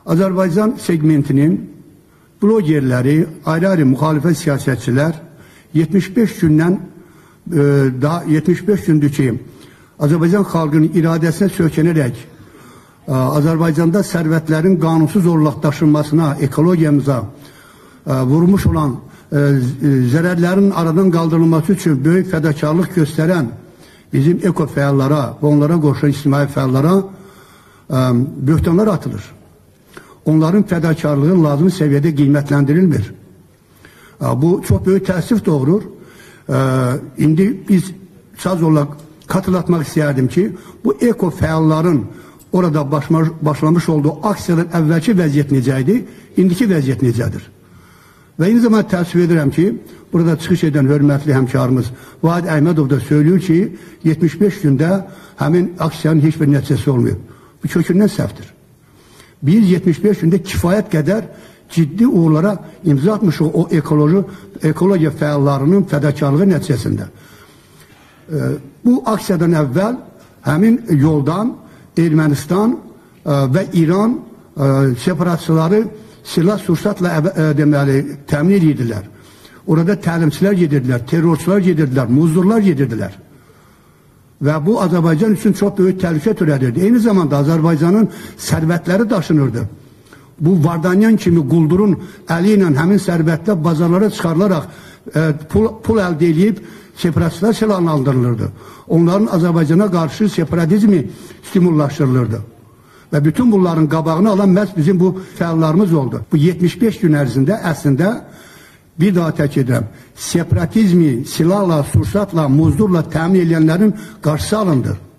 Azərbaycan segmentinin blogerləri, ayrı-ayrı müxalifət siyasətçilər 75 gündən 75 gündür ki, Azərbaycan xalqının iradəsinə sökənərək Azərbaycanda sərvətlərin qanunsuz olaraq daşınmasına, ekologiyamıza vurmuş olan zərərlərin aradan qaldırılması üçün böyük fədakarlıq göstərən bizim eko fəallara və onlara qoşulan ictimai fəallara böhtanlar atılır. Onların fədakarlığı lazım səviyyədə qiymətləndirilmir. Bu çox böyük təəssüf doğurur. İndi biz saz olaraq xatırlatmaq istəyərdim ki, bu eko fəalların orada başlamış olduğu aksiyaların əvvəlki vəziyyət necə idi, indiki vəziyyət necədir? Və eyni zaman təəssüf edirəm ki, burada çıxış edən hörmətli həmkarımız Vahid Əhmədov da söylüyor ki, 75 gündə həmin aksiyanın heç bir nəticəsi olmuyor. Bu kökündən səhvdir. Biz 75 gündə kifayət qədər ciddi uğurlara imza atmışıq o ekologiya fəallarının fədakarlığı nəticəsində. Bu aksiyadan əvvəl həmin yoldan Ermənistan və İran separatçıları silah-sursatla təmin edirdiler. Orada təlimçilər gedirdiler, terrorçular gedirdiler, muzdurlar gedirdiler. Və bu Azərbaycan üçün çox böyük təhlükə törədirdi. Eyni zamanda Azərbaycanın sərvətləri daşınırdı. Bu Vardanyan kimi quldurun əli ilə həmin sərvətlə bazarlara çıxarılaraq pul əldə edib separatçılar silahlandırılırdı. Onların Azərbaycana qarşı separatizmi stimullaşdırılırdı. Və bütün bunların qabağını alan məhz bizim bu fəallarımız oldu. Bu 75 gün ərzində əslində bir daha tək edirəm, separatizmi silahla, sursatla, muzdurla təmin edənlərin qarşısı alındı.